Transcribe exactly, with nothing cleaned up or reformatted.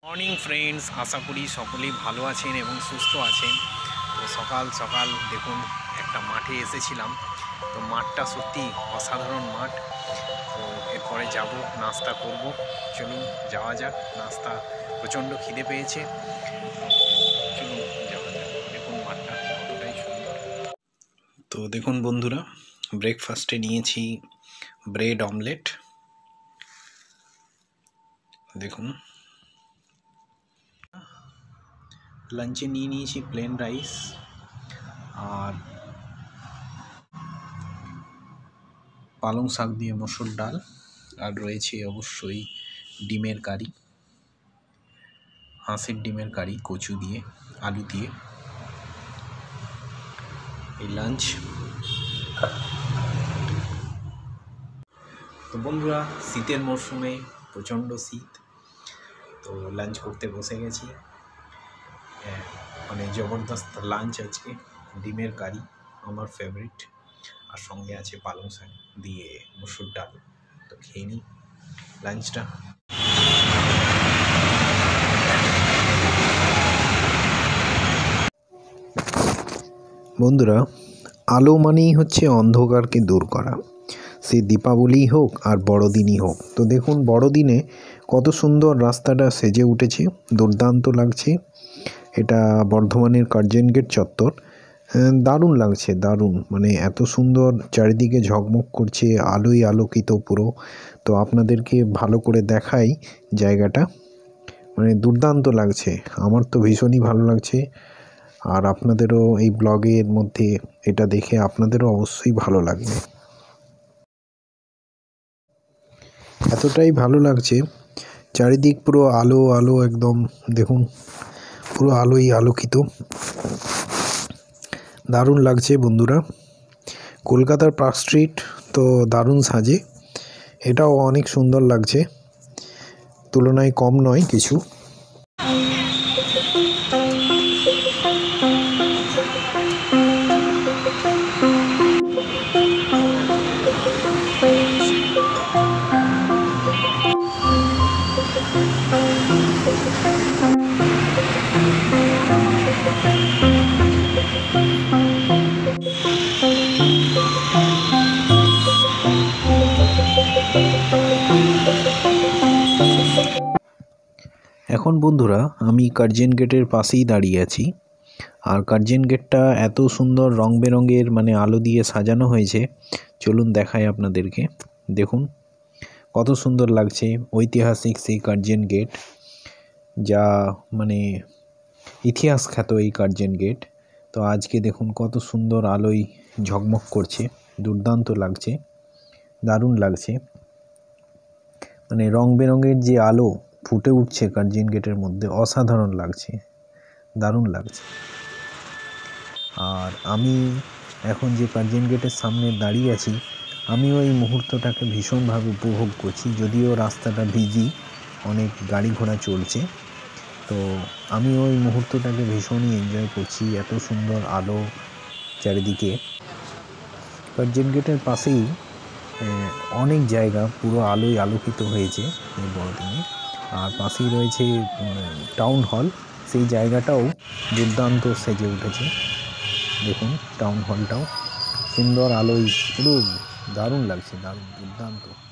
Morning friends, আশা করি সকলেই ভালো আছেন এবং সুস্থ আছেন। তো সকাল সকাল দেখুন একটা মাঠে এসেছিলাম। তো মাঠটা সত্যি অসাধারণ মাঠ। তো এরপরে যাব, নাস্তা করব। চলুন যাওয়া যাক। নাস্তা প্রচণ্ড খিদে পেয়েছে, তো চলুন যাওয়া যাক। দেখুন মাঠটা কতটাই সুন্দর। তো দেখুন বন্ধুরা, ব্রেকফাস্টে নিয়েছি ব্রেড অমলেট। দেখুন, লাঞ্চে নিয়ে নিয়েছি প্লেন রাইস আর পালং শাক দিয়ে মসুর ডাল, আর রয়েছে অবশ্যই ডিমের কারি, হাঁসের ডিমের কারি কচু দিয়ে আলু দিয়ে। এই লাঞ্চ। তো বন্ধুরা, শীতের মরশুমে প্রচণ্ড শীত, তো লাঞ্চ করতে বসে গেছি। মানে জবরদস্ত লাঞ্চ আজকে। ডিমের কারি আমার ফেভারিট, আর সঙ্গে আছে পালং শাক দিয়ে মসুর ডাল। তো খেয়ে নিই লাঞ্চটা। বন্ধুরা, আলো মানেই হচ্ছে অন্ধকারকে দূর করা, সে দীপাবলি হোক আর বড়দিনই হোক। তো দেখুন বড়দিনে কত সুন্দর রাস্তাটা সেজে উঠেছে, দুর্দান্ত লাগছে। এটা বর্ধমানের কার্জন গেট চত্বর। দারুণ লাগছে, দারুণ। মানে এত সুন্দর চারিদিকে ঝকমক করছে, আলোয় আলোকিত পুরো। তো আপনাদেরকে ভালো করে দেখাই জায়গাটা, মানে দুর্দান্ত লাগছে। আমার তো ভীষণই ভালো লাগছে, আর আপনাদেরও এই ব্লগের মধ্যে এটা দেখে আপনাদেরও অবশ্যই ভালো লাগবে। এতটাই ভালো লাগছে, চারিদিক পুরো আলো আলো একদম। দেখুন পুরো আলোই আলোকিত, দারুণ লাগছে বন্ধুরা। কলকাতার পার্ক স্ট্রিট তো দারুণ সাজে, এটাও অনেক সুন্দর লাগছে, তুলনায় কম নয় কিছু। এখন বন্ধুরা আমি কার্জন গেটের পাশেই দাঁড়িয়ে আছি, আর কার্জন গেটটা এত সুন্দর রং বেরঙের মানে আলো দিয়ে সাজানো হয়েছে। চলুন দেখাই আপনাদেরকে। দেখুন কত সুন্দর লাগছে, ঐতিহাসিক সেই কার্জন গেট, যা মানে ইতিহাস খ্যাত এই কার্জন গেট। তো আজকে দেখুন কত সুন্দর আলোয় ঝকমক করছে, দুর্দান্ত লাগছে, দারুণ লাগছে। মানে রং বেরঙের যে আলো ফুটে উঠছে কার্জন গেটের মধ্যে, অসাধারণ লাগছে, দারুণ লাগছে। আর আমি এখন যে কার্জন গেটের সামনে দাঁড়িয়ে আছি, আমিও এই মুহূর্তটাকে ভীষণভাবে উপভোগ করছি। যদিও রাস্তাটা ভিজি, অনেক গাড়ি ঘোড়া চলছে, তো আমি ওই মুহূর্তটাকে ভীষণই এনজয় করছি। এত সুন্দর আলো চারিদিকে। কার্জন গেটের পাশেই অনেক জায়গা পুরো আলোয় আলোকিত হয়েছে এই বড়দিনে। আর পাশেই রয়েছে টাউন হল, সেই জায়গাটাও দুর্দান্ত সেজে উঠেছে। দেখুন টাউন হলটাও সুন্দর আলোয় পুরো দারুণ লাগছে, দারুণ দুর্দান্ত।